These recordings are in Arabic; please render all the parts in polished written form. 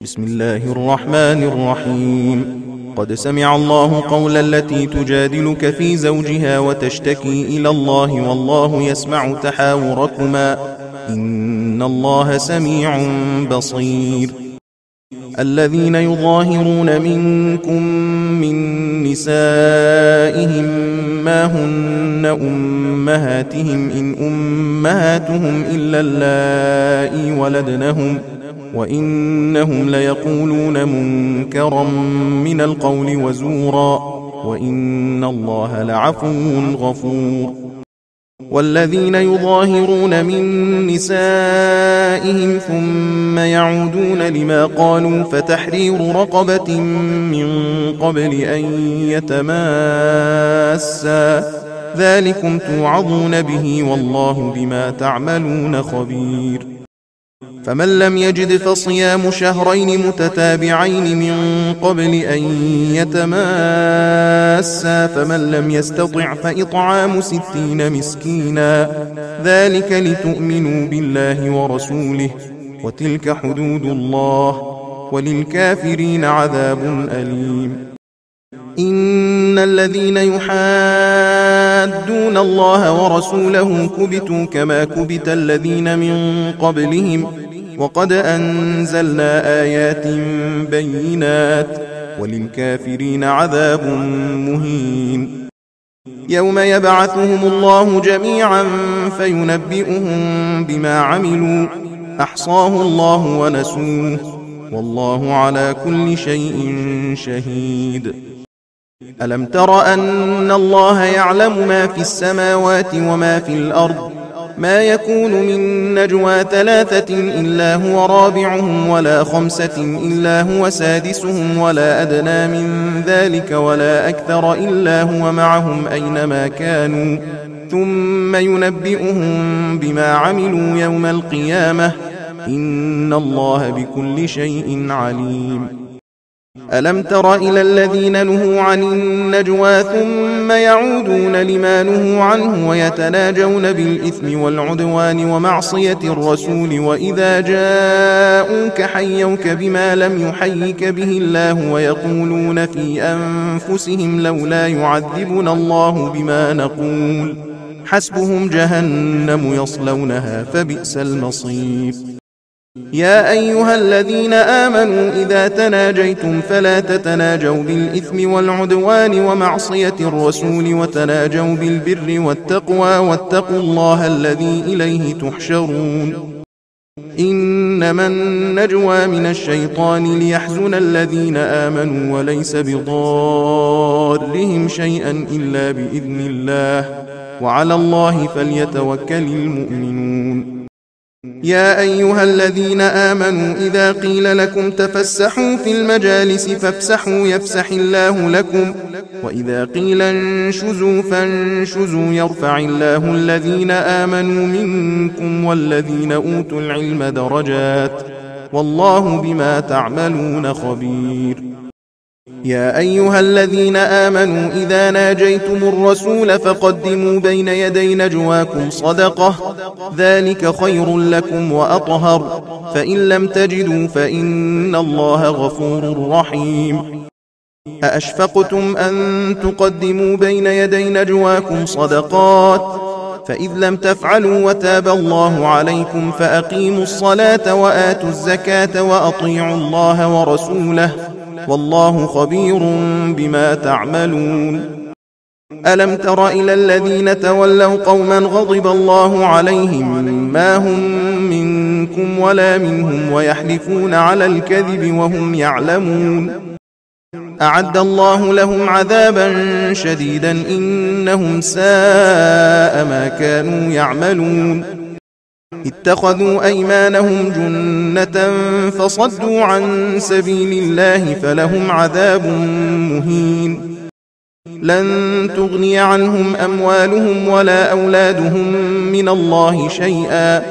بسم الله الرحمن الرحيم. قد سمع الله قول التي تجادلك في زوجها وتشتكي إلى الله والله يسمع تحاوركما إن الله سميع بصير. الذين يظاهرون منكم من نسائهم ما هن أمهاتهم إن أمهاتهم إلا اللائي ولدنهم وإنهم ليقولون منكرا من القول وزورا وإن الله لعفو غفور. والذين يظاهرون من نسائهم ثم يعودون لما قالوا فتحرير رقبة من قبل أن يتماسا ذلكم توعظون به والله بما تعملون خبير. فمن لم يجد فصيام شهرين متتابعين من قبل أن يتماسا فمن لم يستطع فإطعام 60 مسكينا ذلك لتؤمنوا بالله ورسوله وتلك حدود الله وللكافرين عذاب أليم. إن الذين يحادون الله ورسوله كبتوا كما كبت الذين من قبلهم وقد أنزلنا آيات بينات وللكافرين عذاب مهين. يوم يبعثهم الله جميعا فينبئهم بما عملوا أحصاه الله ونسوه والله على كل شيء شهيد. ألم تر أن الله يعلم ما في السماوات وما في الأرض ما يكون من نجوى 3 إلا هو رابعهم ولا 5 إلا هو سادسهم ولا أدنى من ذلك ولا أكثر إلا هو معهم أينما كانوا ثم ينبئهم بما عملوا يوم القيامة إن الله بكل شيء عليم. ألم تر إلى الذين نهوا عن النجوى ثم يعودون لما نهوا عنه ويتناجون بالإثم والعدوان ومعصية الرسول وإذا جاءوك حيوك بما لم يحيك به الله ويقولون في أنفسهم لولا يعذبنا الله بما نقول حسبهم جهنم يصلونها فبئس المصير. يا أيها الذين آمنوا إذا تناجيتم فلا تتناجوا بالإثم والعدوان ومعصية الرسول وتناجوا بالبر والتقوى واتقوا الله الذي إليه تحشرون. إنما النجوى من الشيطان ليحزن الذين آمنوا وليس بضارهم شيئا إلا بإذن الله وعلى الله فليتوكل المؤمنون. يا أيها الذين آمنوا إذا قيل لكم تفسحوا في المجالس فافسحوا يفسح الله لكم وإذا قيل انشزوا فانشزوا يرفع الله الذين آمنوا منكم والذين أوتوا العلم درجات والله بما تعملون خبير. يا أيها الذين آمنوا إذا ناجيتم الرسول فقدموا بين يدي نجواكم صدقة ذلك خير لكم وأطهر فإن لم تجدوا فإن الله غفور رحيم. أأشفقتم أن تقدموا بين يدي نجواكم صدقات فإذ لم تفعلوا وتاب الله عليكم فأقيموا الصلاة وآتوا الزكاة وأطيعوا الله ورسوله والله خبير بما تعملون. ألم تر إلى الذين تولوا قوما غضب الله عليهم ما هم منكم ولا منهم ويحلفون على الكذب وهم يعلمون أعد الله لهم عذابا شديدا إنهم ساء ما كانوا يعملون. اتخذوا أيمانهم جنة فصدوا عن سبيل الله فلهم عذاب مهين. لن تغني عنهم أموالهم ولا أولادهم من الله شيئا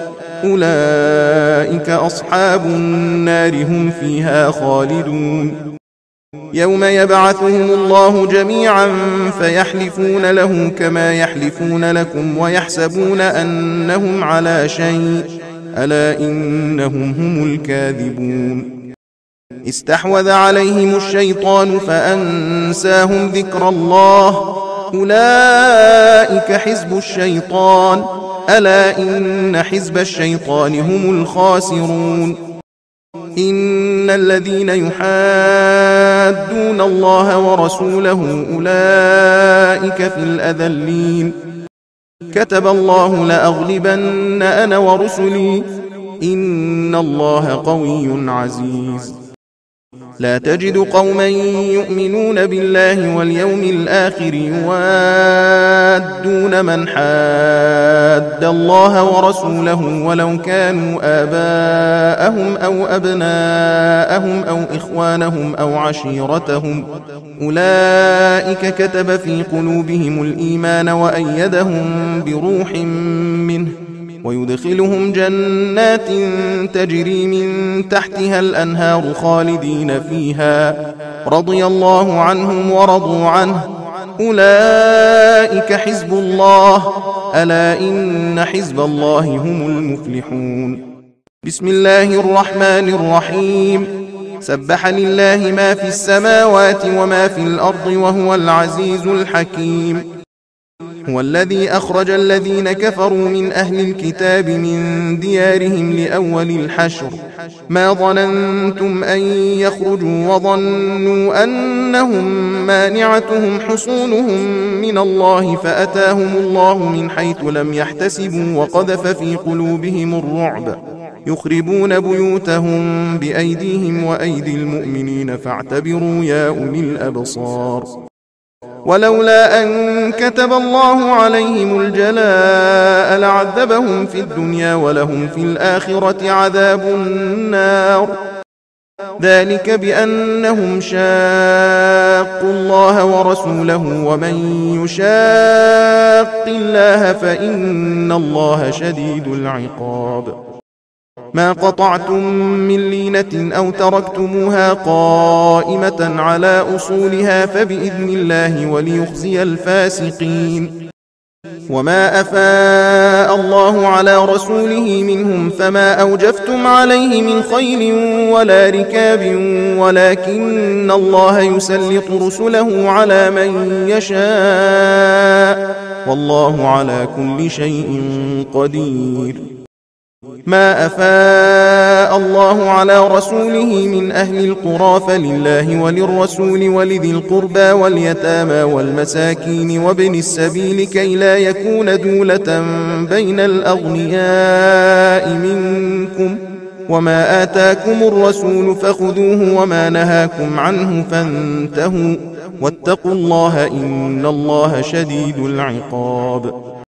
أولئك أصحاب النار هم فيها خالدون. يوم يبعثهم الله جميعا فيحلفون له كما يحلفون لكم ويحسبون أنهم على شيء ألا إنهم هم الكاذبون. استحوذ عليهم الشيطان فأنساهم ذكر الله، أولئك حزب الشيطان، ألا إن حزب الشيطان هم الخاسرون. إن الذين يحادون الله ورسوله أولئك في الأذلين. كتب الله لأغلبن أنا ورسلي، إن الله قوي عزيز. لا تجد قوما يؤمنون بالله واليوم الآخر يوادون من حاد الله ورسوله ولو كانوا آباءهم أو أبناءهم أو إخوانهم أو عشيرتهم، أولئك كتب في قلوبهم الإيمان وأيدهم بروح منه، ويدخلهم جنات تجري من تحتها الأنهار خالدين فيها، رضي الله عنهم ورضوا عنه، أولئك حزب الله، ألا إن حزب الله هم المفلحون. بسم الله الرحمن الرحيم. سبح لله ما في السماوات وما في الأرض وهو العزيز الحكيم. هو الذي أخرج الذين كفروا من أهل الكتاب من ديارهم لأول الحشر، ما ظننتم أن يخرجوا وظنوا أنهم مانعتهم حصونهم من الله فأتاهم الله من حيث لم يحتسبوا وقذف في قلوبهم الرعب، يخربون بيوتهم بأيديهم وأيدي المؤمنين فاعتبروا يا أولي الأبصار. ولولا أن كتب الله عليهم الجلاء لعذبهم في الدنيا ولهم في الآخرة عذاب النار، ذلك بأنهم شاقوا الله ورسوله ومن يشاق الله فإن الله شديد العقاب. ما قطعتم من لينة أو تركتموها قائمة على أصولها فبإذن الله وليخزي الفاسقين. وما أفاء الله على رسوله منهم فما أوجفتم عليه من خيل ولا ركاب ولكن الله يسلط رسله على من يشاء والله على كل شيء قدير. ما أفاء الله على رسوله من أهل القرى فلله وللرسول ولذي القربى واليتامى والمساكين وابن السبيل كي لا يكون دولة بين الأغنياء منكم، وما آتاكم الرسول فخذوه وما نهاكم عنه فانتهوا، واتقوا الله إن الله شديد العقاب.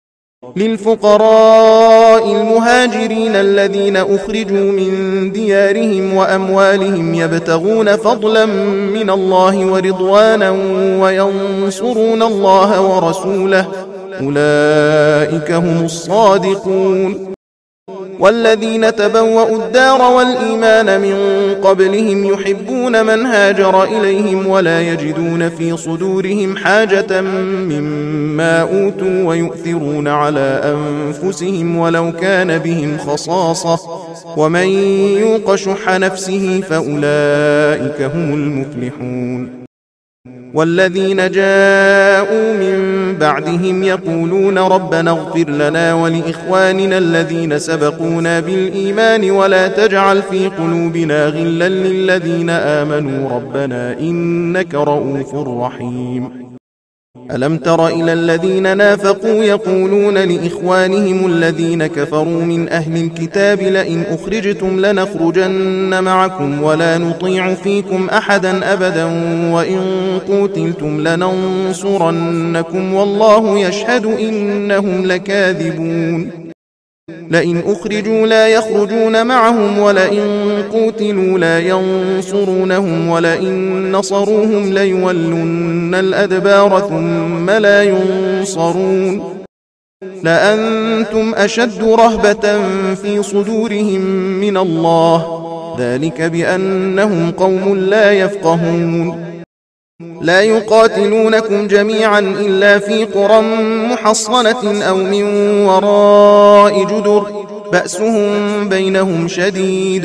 للفقراء المهاجرين الذين أخرجوا من ديارهم وأموالهم يبتغون فضلا من الله ورضوانا وينصرون الله ورسوله، أولئك هم الصادقون. والذين تبوأوا الدار والإيمان من قبلهم يحبون من هاجر إليهم ولا يجدون في صدورهم حاجة مما أوتوا ويؤثرون على أنفسهم ولو كان بهم خصاصة، ومن يوق شح نفسه فأولئك هم المفلحون. والذين جاءوا من بعدهم يقولون ربنا اغفر لنا ولإخواننا الذين سبقونا بالإيمان ولا تجعل في قلوبنا غلا للذين آمنوا ربنا إنك رؤوف رحيم. ألم تر إلى الذين نافقوا يقولون لإخوانهم الذين كفروا من أهل الكتاب لئن أخرجتم لنخرجن معكم ولا نطيع فيكم أحدا أبدا وإن قوتلتم لننصرنكم والله يشهد إنهم لكاذبون. لئن أخرجوا لا يخرجون معهم ولئن قوتلوا لا ينصرونهم ولئن نصروهم ليولن الأدبار ثم لا ينصرون. لأنتم أشد رهبة في صدورهم من الله، ذلك بأنهم قوم لا يفقهون. لا يقاتلونكم جميعا إلا في قرى محصنة أو من وراء جدر، بأسهم بينهم شديد،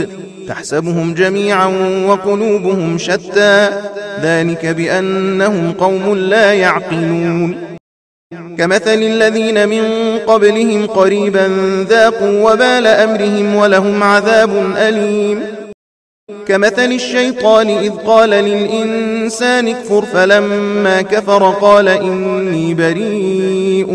تحسبهم جميعا وقلوبهم شتى ذلك بأنهم قوم لا يعقلون كمثل الذين من قبلهم قريبا ذاقوا وبال أمرهم ولهم عذاب أليم كمثل الشيطان إذ قال للإنسان اكفر فلما كفر قال إني بريء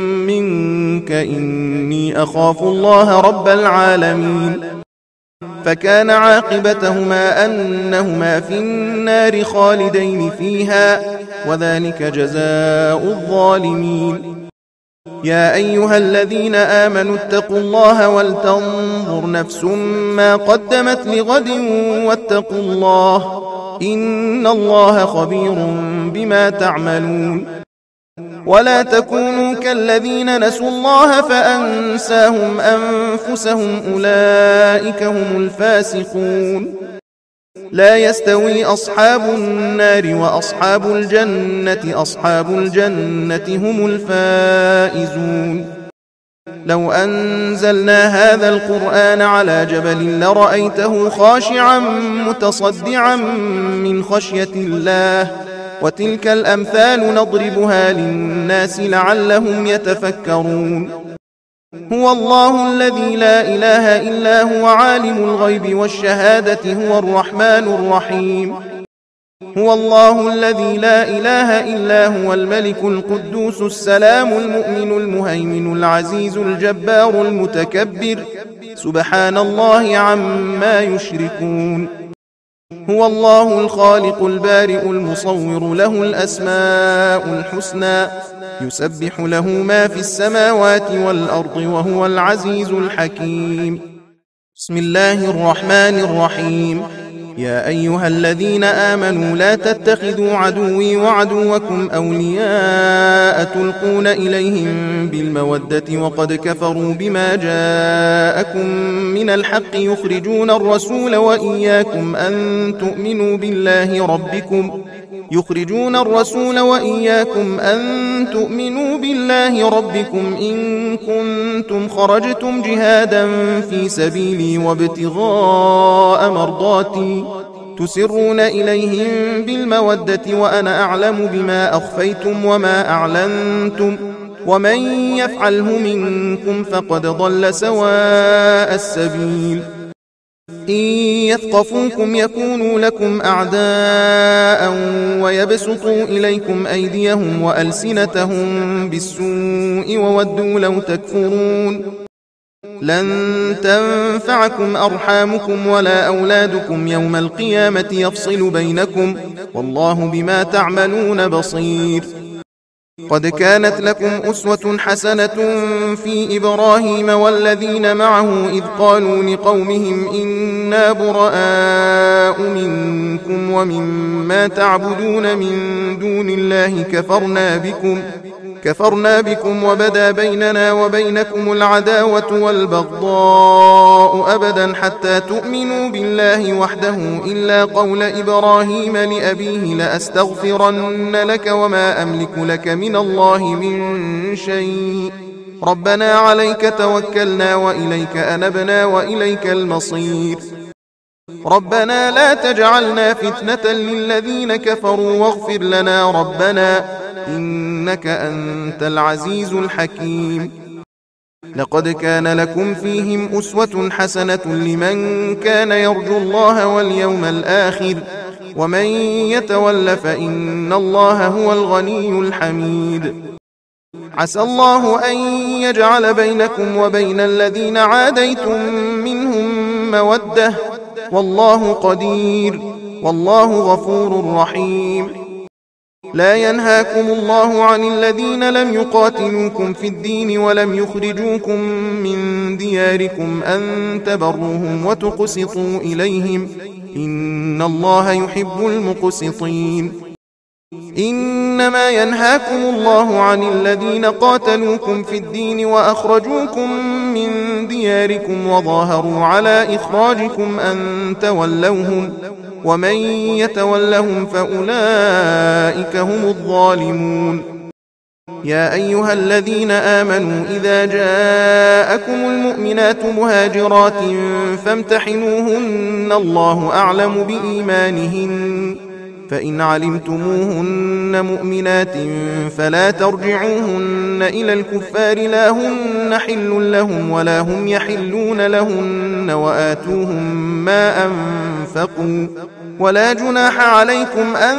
منك إني أخاف الله رب العالمين فكان عاقبتهما أنهما في النار خالدين فيها وذلك جزاء الظالمين يا أيها الذين آمنوا اتقوا الله ولتنظر نفس ما قدمت لغد واتقوا الله إن الله خبير بما تعملون ولا تكونوا كالذين نسوا الله فأنساهم أنفسهم أولئك هم الفاسقون لا يستوي أصحاب النار وأصحاب الجنة أصحاب الجنة هم الفائزون لو أنزلنا هذا القرآن على جبل لرأيته خاشعا متصدعا من خشية الله وتلك الأمثال نضربها للناس لعلهم يتفكرون هو الله الذي لا إله إلا هو عالم الغيب والشهادة هو الرحمن الرحيم هو الله الذي لا إله إلا هو الملك القدوس السلام المؤمن المهيمن العزيز الجبار المتكبر سبحان الله عما يشركون هو الله الخالق البارئ المصور له الأسماء الحسنى يسبح له ما في السماوات والأرض وهو العزيز الحكيم بسم الله الرحمن الرحيم يا أيها الذين آمنوا لا تتخذوا عدوي وعدوكم أولياء تلقون إليهم بالمودة وقد كفروا بما جاءكم من الحق يخرجون الرسول وإياكم أن تؤمنوا بالله ربكم إن كنتم خرجتم جهادا في سبيلي وابتغاء مرضاتي تسرون إليهم بالمودة وأنا أعلم بما أخفيتم وما أعلنتم ومن يفعله منكم فقد ضل سواء السبيل إن يثقفوكم يكونوا لكم أعداء ويبسطوا إليكم أيديهم وألسنتهم بالسوء وودوا لو تكفرون لن تنفعكم أرحامكم ولا أولادكم يوم القيامة يفصل بينكم والله بما تعملون بصير قد كانت لكم أسوة حسنة في إبراهيم والذين معه إذ قالوا لقومهم إنا براء منكم ومما تعبدون من دون الله كفرنا بكم وبدا بيننا وبينكم العداوة والبغضاء أبدا حتى تؤمنوا بالله وحده إلا قول إبراهيم لأبيه لأستغفرن لك وما أملك لك من الله من شيء ربنا عليك توكلنا وإليك أنبنا وإليك المصير ربنا لا تجعلنا فتنة للذين كفروا واغفر لنا ربنا إنك أنت العزيز الحكيم لقد كان لكم فيهم أسوة حسنة لمن كان يرجو الله واليوم الآخر ومن يتول فإن الله هو الغني الحميد عسى الله أن يجعل بينكم وبين الذين عاديتم منهم مودة والله قدير والله غفور رحيم لا ينهاكم الله عن الذين لم يقاتلوكم في الدين ولم يخرجوكم من دياركم أن تبروهم وتقسطوا إليهم إن الله يحب المقسطين إنما ينهاكم الله عن الذين قاتلوكم في الدين وأخرجوكم من دياركم وظاهروا على إخراجكم أن تولوهم ومن يتولهم فأولئك هم الظالمون يا أيها الذين آمنوا إذا جاءكم المؤمنات مهاجرات فامتحنوهن الله أعلم بإيمانهن فإن علمتموهن مؤمنات فلا ترجعوهن إلى الكفار لا هن حل لهم ولا هم يحلون لهن وآتوهم ما أنفقوا ولا جناح عليكم أن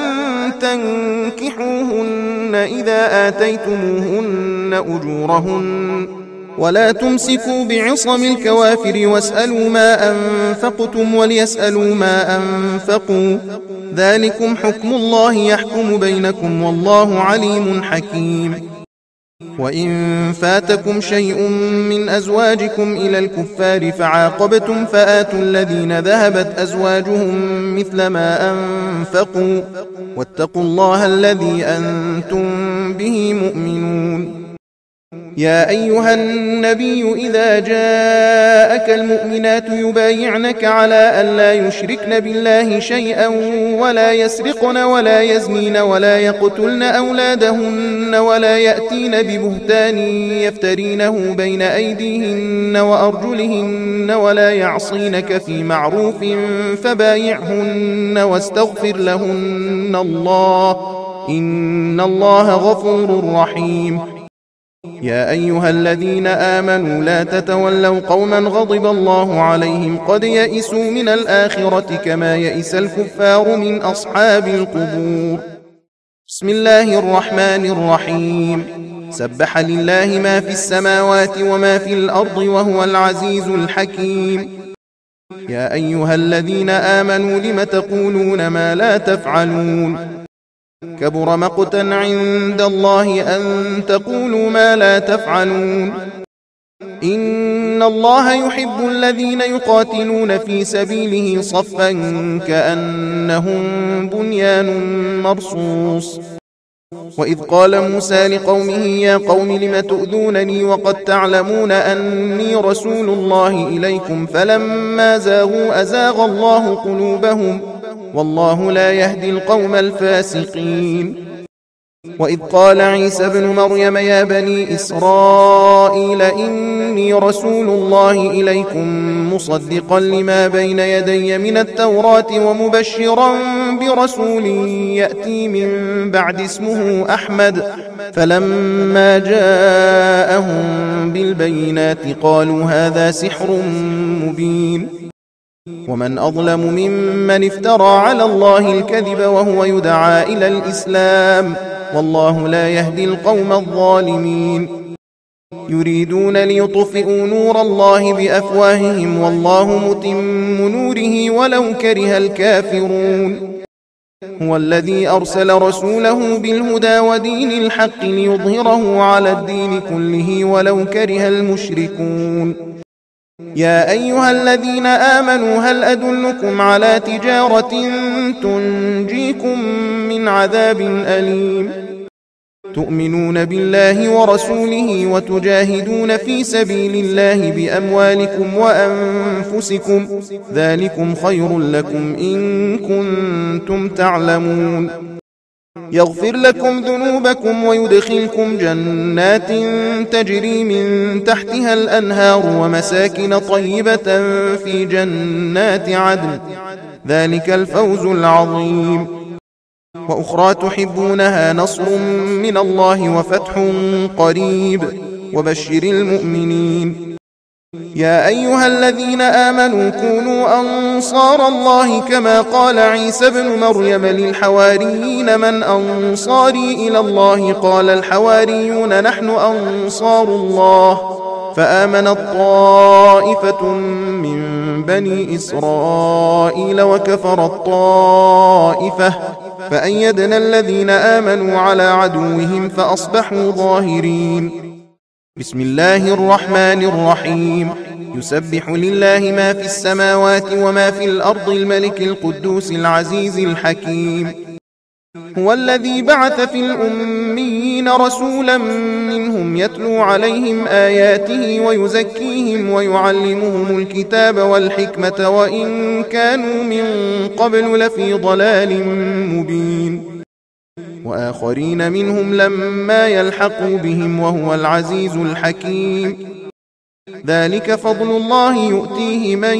تنكحوهن إذا آتيتموهن أجورهن ولا تمسكوا بعصم الكوافر واسألوا ما أنفقتم وليسألوا ما أنفقوا ذلكم حكم الله يحكم بينكم والله عليم حكيم وإن فاتكم شيء من أزواجكم إلى الكفار فعاقبتم فآتوا الذين ذهبت أزواجهم مثل ما أنفقوا واتقوا الله الذي أنتم به مؤمنون يا أيها النبي إذا جاءك المؤمنات يبايعنك على أن لا يشركن بالله شيئا ولا يسرقن ولا يزنين ولا يقتلن أولادهن ولا يأتين ببهتان يفترينه بين أيديهن وأرجلهن ولا يعصينك في معروف فبايعهن واستغفر لهن الله إن الله غفور رحيم يا أيها الذين آمنوا لا تتولوا قوما غضب الله عليهم قد يئسوا من الآخرة كما يئس الكفار من أصحاب القبور بسم الله الرحمن الرحيم سبح لله ما في السماوات وما في الأرض وهو العزيز الحكيم يا أيها الذين آمنوا لم تقولون ما لا تفعلون كبر مقتا عند الله أن تقولوا ما لا تفعلون إن الله يحب الذين يقاتلون في سبيله صفا كأنهم بنيان مرصوص وإذ قال موسى لقومه يا قوم لم تؤذونني وقد تعلمون أني رسول الله إليكم فلما زاغوا أزاغ الله قلوبهم والله لا يهدي القوم الفاسقين وإذ قال عيسى ابن مريم يا بني إسرائيل إني رسول الله إليكم مصدقا لما بين يدي من التوراة ومبشرا برسول يأتي من بعد اسمه أحمد فلما جاءهم بالبينات قالوا هذا سحر مبين ومن أظلم ممن افترى على الله الكذب وهو يدعى إلى الإسلام والله لا يهدي القوم الظالمين يريدون ليطفئوا نور الله بأفواههم والله متم نوره ولو كره الكافرون هو الذي أرسل رسوله بالهدى ودين الحق ليظهره على الدين كله ولو كره المشركون يا أيها الذين آمنوا هل أدلكم على تجارة تنجيكم من عذاب أليم تؤمنون بالله ورسوله وتجاهدون في سبيل الله بأموالكم وأنفسكم ذلكم خير لكم إن كنتم تعلمون يغفر لكم ذنوبكم ويدخلكم جنات تجري من تحتها الأنهار ومساكن طيبة في جنات عدن ذلك الفوز العظيم وأخرى تحبونها نصر من الله وفتح قريب وبشر المؤمنين يا أيها الذين آمنوا كونوا أنصار الله كما قال عيسى ابن مريم للحواريين من أنصاري إلى الله قال الحواريون نحن أنصار الله فآمنت طائفة من بني إسرائيل وكفرت طائفة فأيدنا الذين آمنوا على عدوهم فأصبحوا ظاهرين بسم الله الرحمن الرحيم يسبح لله ما في السماوات وما في الأرض الملك القدوس العزيز الحكيم هو الذي بعث في الأميين رسولا منهم يتلو عليهم آياته ويزكيهم ويعلمهم الكتاب والحكمة وإن كانوا من قبل لفي ضلال مبين وآخرين منهم لما يلحقوا بهم وهو العزيز الحكيم. ذلك فضل الله يؤتيه من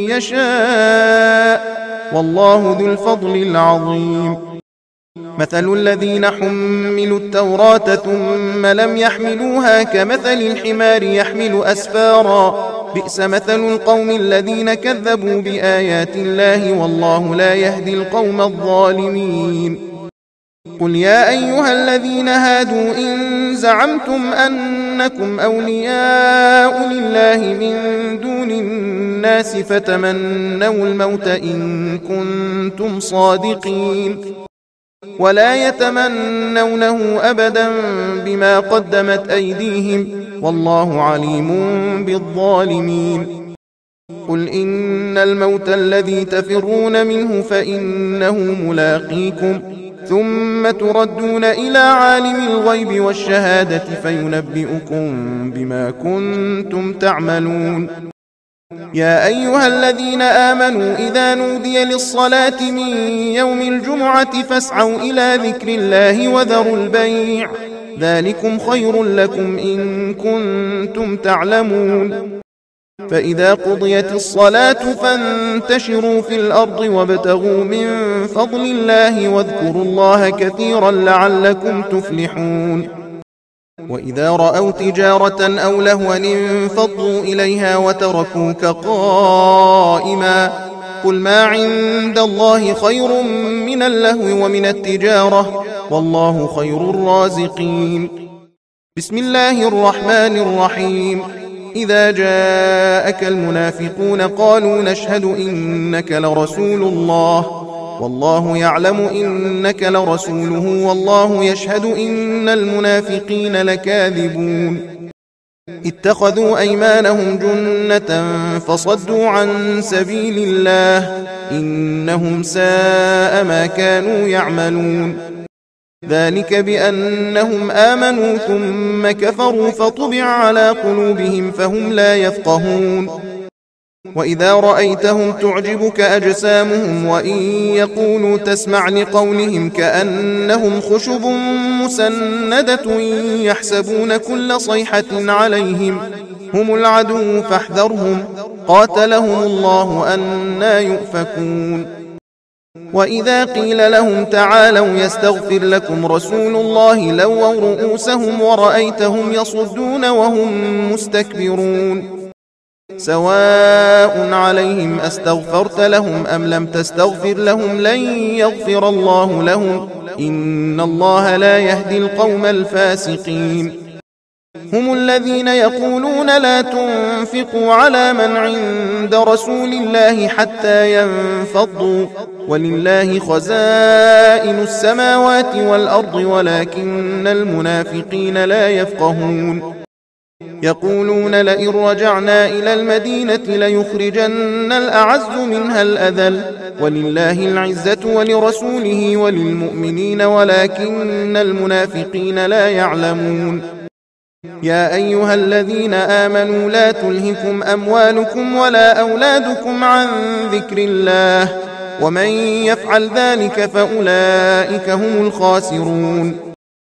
يشاء والله ذو الفضل العظيم. مثل الذين حملوا التوراة ثم لم يحملوها كمثل الحمار يحمل أسفارا بئس مثل القوم الذين كذبوا بآيات الله والله لا يهدي القوم الظالمين. قل يا أيها الذين هادوا إن زعمتم أنكم أولياء لله من دون الناس فتمنوا الموت إن كنتم صادقين ولا يتمنونه أبدا بما قدمت أيديهم والله عليم بالظالمين. قل إن الموت الذي تفرون منه فإنه ملاقيكم ثم تردون إلى عالم الغيب والشهادة فينبئكم بما كنتم تعملون. يا أيها الذين آمنوا إذا نودي للصلاة من يوم الجمعة فاسعوا إلى ذكر الله وذروا البيع ذلكم خير لكم إن كنتم تعلمون. فإذا قضيت الصلاة فانتشروا في الأرض وابتغوا من فضل الله واذكروا الله كثيرا لعلكم تفلحون. وإذا رأوا تجارة أو لهوا انفضوا إليها وتركوك قائما قل ما عند الله خير من اللهو ومن التجارة والله خير الرازقين. بسم الله الرحمن الرحيم. إذا جاءك المنافقون قالوا نشهد إنك لرسول الله والله يعلم إنك لرسوله والله يشهد إن المنافقين لكاذبون. اتخذوا أيمانهم جنة فصدوا عن سبيل الله إنهم ساء ما كانوا يعملون. ذلك بأنهم آمنوا ثم كفروا فطبع على قلوبهم فهم لا يفقهون. وإذا رأيتهم تعجبك أجسامهم وإن يقولوا تسمع لقولهم كأنهم خشب مسندة يحسبون كل صيحة عليهم هم العدو فاحذرهم قاتلهم الله أنى يؤفكون. وإذا قيل لهم تعالوا يستغفر لكم رسول الله لووا رؤوسهم ورأيتهم يصدون وهم مستكبرون. سواء عليهم أستغفرت لهم أم لم تستغفر لهم لن يغفر الله لهم إن الله لا يهدي القوم الفاسقين. هم الذين يقولون لا تنفقوا على من عند رسول الله حتى ينفضوا ولله خزائن السماوات والأرض ولكن المنافقين لا يفقهون. يقولون لئن رجعنا إلى المدينة ليخرجن الأعز منها الأذل ولله العزة ولرسوله وللمؤمنين ولكن المنافقين لا يعلمون. يا أيها الذين آمنوا لا تلهكم أموالكم ولا أولادكم عن ذكر الله ومن يفعل ذلك فأولئك هم الخاسرون.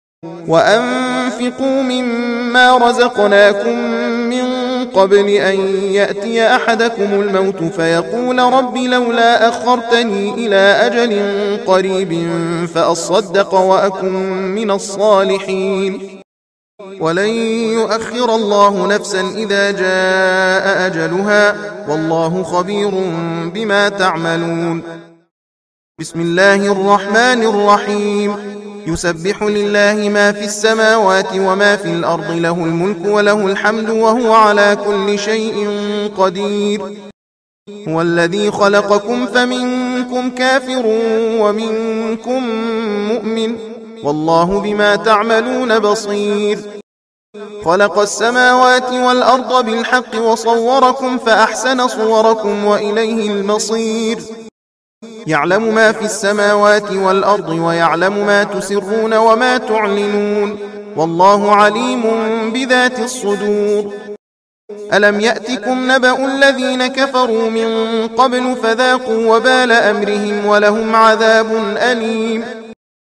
وأنفقوا مما رزقناكم من قبل أن يأتي أحدكم الموت فيقول رب لولا أخرتني إلى أجل قريب فأصدق وأكن من الصالحين ولن يؤخر الله نفسا إذا جاء أجلها والله خبير بما تعملون. بسم الله الرحمن الرحيم. يسبح لله ما في السماوات وما في الأرض له الملك وله الحمد وهو على كل شيء قدير. هو الذي خلقكم فمنكم كافر ومنكم مؤمن والله بما تعملون بصير. خلق السماوات والأرض بالحق وصوركم فأحسن صوركم وإليه المصير. يعلم ما في السماوات والأرض ويعلم ما تسرون وما تعلنون والله عليم بذات الصدور. ألم يأتكم نبأ الذين كفروا من قبل فذاقوا وبال أمرهم ولهم عذاب أليم.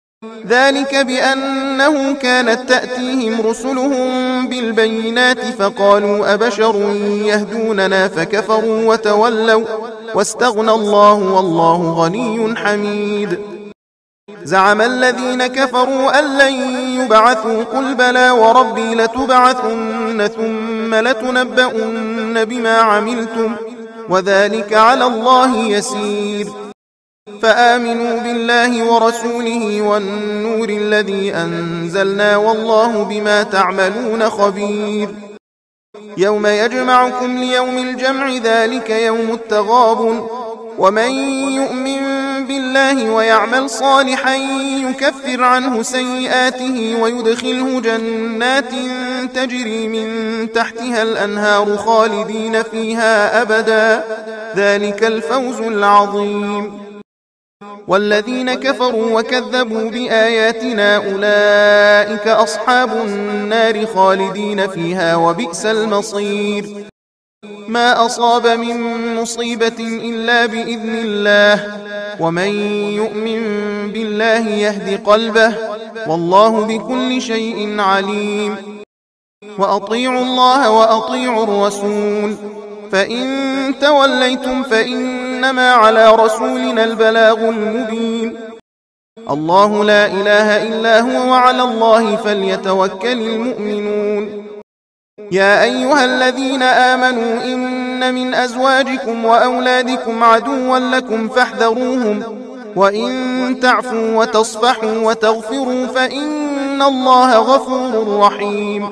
ذلك بأنه كانت تأتيهم رسلهم بالبينات فقالوا أبشر يهدوننا فكفروا وتولوا واستغنى الله والله غني حميد. زعم الذين كفروا أن لن يبعثوا قل بلى وربي لتبعثن ثم لتنبؤن بما عملتم وذلك على الله يسير. فآمنوا بالله ورسوله والنور الذي أنزلنا والله بما تعملون خبير. يوم يجمعكم ليوم الجمع ذلك يوم التغابن ومن يؤمن بالله ويعمل صالحا يكفر عنه سيئاته ويدخله جنات تجري من تحتها الأنهار خالدين فيها أبدا ذلك الفوز العظيم. والذين كفروا وكذبوا بآياتنا أولئك أصحاب النار خالدين فيها وبئس المصير. ما أصاب من مصيبة إلا بإذن الله ومن يؤمن بالله يهد قلبه والله بكل شيء عليم. وأطيعوا الله وأطيعوا الرسول فإن توليتم فإنما على رسولنا البلاغ المبين. الله لا إله إلا هو وعلى الله فليتوكل المؤمنون. يا أيها الذين آمنوا إن من أزواجكم وأولادكم عدوا لكم فاحذروهم وإن تعفوا وتصفحوا وتغفروا فإن الله غفور رحيم.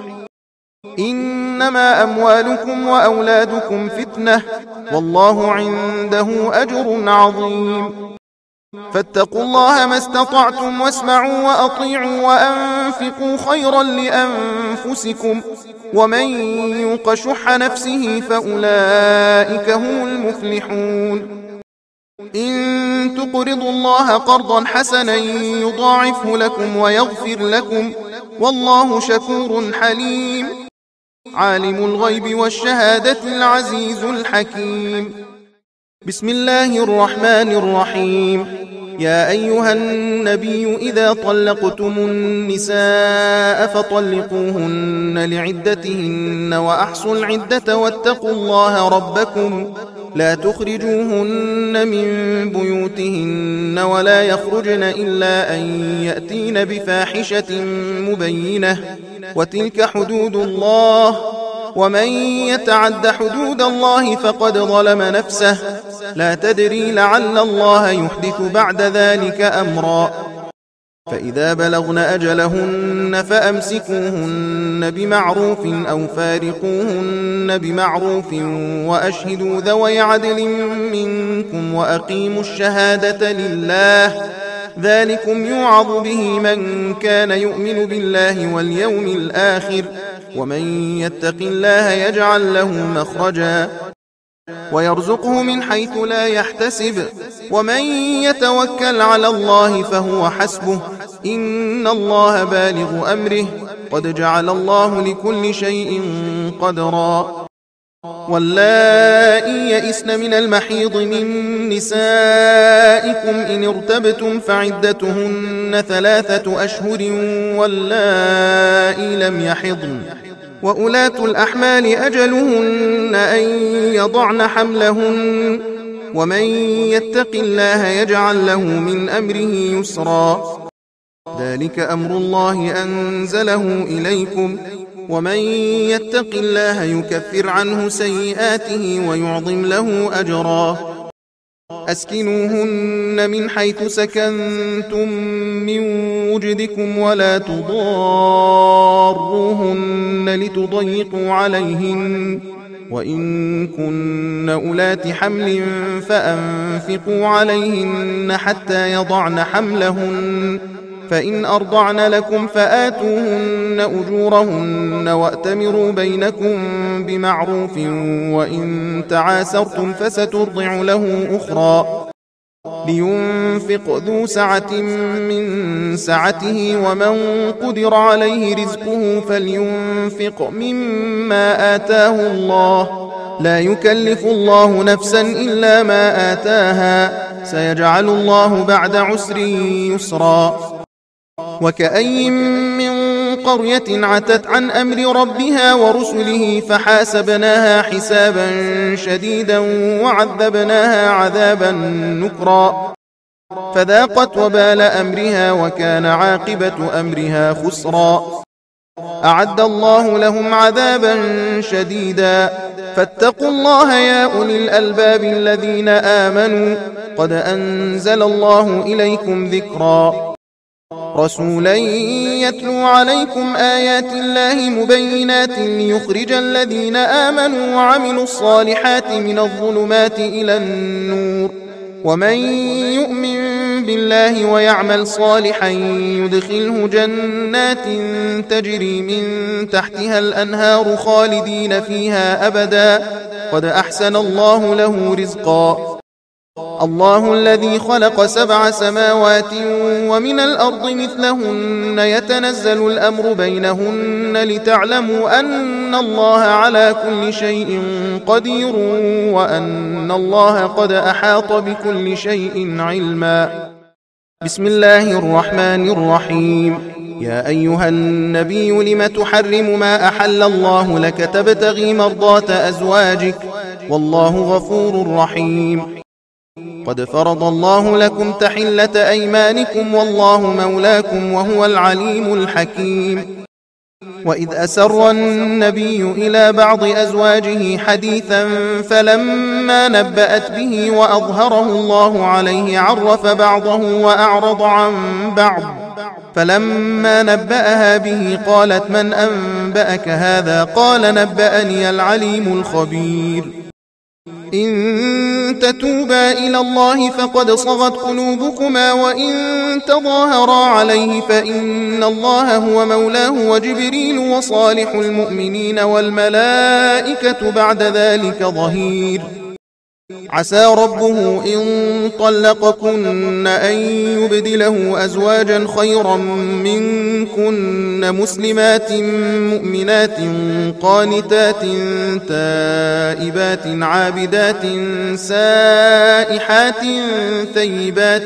إنما أموالكم وأولادكم فتنة والله عنده أجر عظيم. فاتقوا الله ما استطعتم واسمعوا وأطيعوا وأنفقوا خيرا لأنفسكم ومن يوق شح نفسه فأولئك هم المفلحون. إن تقرضوا الله قرضا حسنا يضاعفه لكم ويغفر لكم والله شكور حليم. عالم الغيب والشهادة العزيز الحكيم. بسم الله الرحمن الرحيم. يا أيها النبي إذا طلقتم النساء فطلقوهن لعدتهن وأحصوا العدة واتقوا الله ربكم لا تخرجوهن من بيوتهن ولا يخرجن إلا أن يأتين بفاحشة مبينة وتلك حدود الله ومن يتعد حدود الله فقد ظلم نفسه لا تدري لعل الله يحدث بعد ذلك أمرا. فإذا بلغن أجلهن فأمسكوهن بمعروف أو فارقوهن بمعروف وأشهدوا ذوي عدل منكم وأقيموا الشهادة لله ذلكم يوعظ به من كان يؤمن بالله واليوم الآخر ومن يتق الله يجعل له مخرجا ويرزقه من حيث لا يحتسب ومن يتوكل على الله فهو حسبه إن الله بالغ أمره قد جعل الله لكل شيء قدرا. واللائي يئسن من المحيض من نسائكم إن ارتبتم فعدتهن 3 أشهر واللائي لم يحضن وأولاة الأحمال أجلهن أن يضعن حملهن ومن يتق الله يجعل له من أمره يسرا. ذلك أمر الله أنزله إليكم ومن يتق الله يكفر عنه سيئاته ويعظم له أجرا. أسكنوهن من حيث سكنتم من وجدكم ولا تضاروهن لتضيقوا عليهن وإن كن أولات حمل فأنفقوا عليهن حتى يضعن حملهن فإن أرضعن لكم فآتوهن أجورهن وأتمروا بينكم بمعروف وإن تعاسرتم فسترضع له أخرى. لينفق ذو سعة من سعته ومن قدر عليه رزقه فلينفق مما آتاه الله لا يكلف الله نفسا إلا ما آتاها سيجعل الله بعد عسر يسرا. وكأي من قرية عتت عن أمر ربها ورسله فحاسبناها حسابا شديدا وعذبناها عذابا نكرا فذاقت وبال أمرها وكان عاقبة أمرها خسرا أعد الله لهم عذابا شديدا فاتقوا الله يا أولي الألباب الذين آمنوا قد أنزل الله إليكم ذكرا رسولا يتلو عليكم آيات الله مبينات ليخرج الذين آمنوا وعملوا الصالحات من الظلمات إلى النور ومن يؤمن بالله ويعمل صالحا يدخله جنات تجري من تحتها الأنهار خالدين فيها أبدا قد أحسن الله له رزقا الله الذي خلق 7 سماوات ومن الأرض مثلهن يتنزل الأمر بينهن لتعلموا أن الله على كل شيء قدير وأن الله قد أحاط بكل شيء علما بسم الله الرحمن الرحيم يا أيها النبي لم تحرم ما أحل الله لك تبتغي مرضات أزواجك والله غفور رحيم قد فرض الله لكم تحلة أيمانكم والله مولاكم وهو العليم الحكيم وإذ أسر النبي إلى بعض أزواجه حديثا فلما نبأت به وأظهره الله عليه عرف بعضه وأعرض عن بعض فلما نبأها به قالت من أنبأك هذا قال نبأني العليم الخبير إن تتوبا إلى الله فقد صغت قلوبكما وإن تظاهرا عليه فإن الله هو مولاه وجبريل وصالح المؤمنين والملائكة بعد ذلك ظهير عسى ربه إن طلقكن أن يبدله أزواجا خيرا منكن مسلمات مؤمنات قانتات تائبات عابدات سائحات ثيبات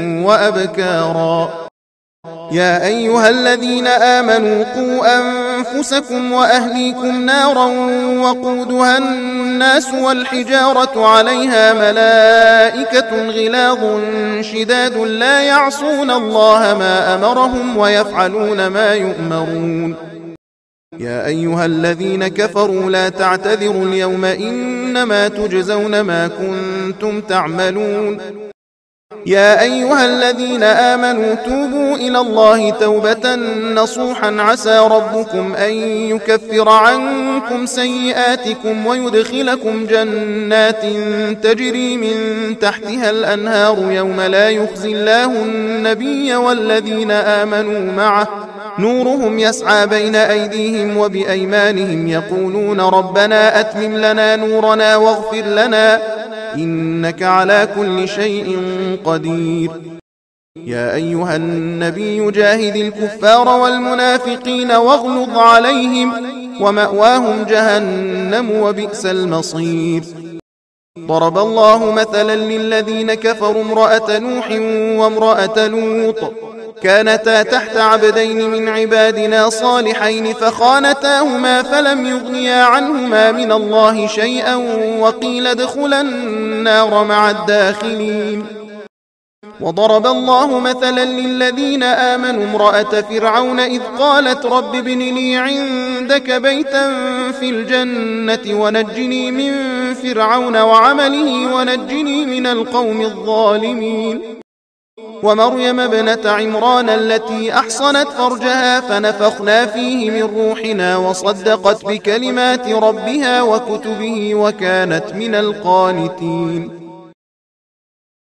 وأبكارا يا أيها الذين آمنوا قوا أنفسكم وأهليكم نارا وقودها الناس والحجارة عليها ملائكة غلاظ شداد لا يعصون الله ما أمرهم ويفعلون ما يؤمرون يا أيها الذين كفروا لا تعتذروا اليوم إنما تجزون ما كنتم تعملون يا أيها الذين آمنوا توبوا إلى الله توبة نصوحا عسى ربكم أن يكفر عنكم سيئاتكم ويدخلكم جنات تجري من تحتها الأنهار يوم لا يخزي الله النبي والذين آمنوا معه نورهم يسعى بين أيديهم وبأيمانهم يقولون ربنا أتمم لنا نورنا واغفر لنا إنك على كل شيء قدير يا أيها النبي جاهد الكفار والمنافقين واغلظ عليهم ومأواهم جهنم وبئس المصير ضرب الله مثلا للذين كفروا امرأة نوح وامرأة لوط كانتا تحت عبدين من عبادنا صالحين فخانتاهما فلم يغنيا عنهما من الله شيئا وقيل ادخلا النار مع الداخلين وضرب الله مثلا للذين آمنوا امرأة فرعون إذ قالت رب ابن لي عندك بيتا في الجنة ونجني من فرعون وعمله ونجني من القوم الظالمين ومريم ابنة عمران التي أحصنت فرجها فنفخنا فيه من روحنا وصدقت بكلمات ربها وكتبه وكانت من القانتين